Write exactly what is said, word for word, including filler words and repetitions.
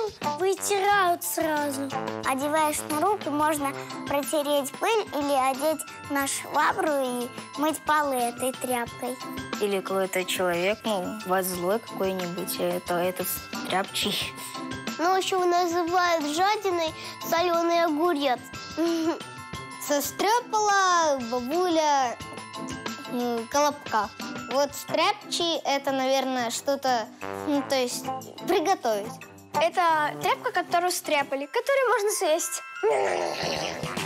потом вытирают сразу. Одеваешь на руку, можно протереть пыль или одеть на швабру и мыть полы этой тряпкой. Или какой-то человек, ну, вас злой какой-нибудь, это этот стряпчий. Ну, еще называют жадиной соленый огурец. Состряпала бабуля ну, колобка. Вот стряпчий – это, наверное, что-то, ну, то есть приготовить. Это тряпка, которую стряпали, которую можно съесть.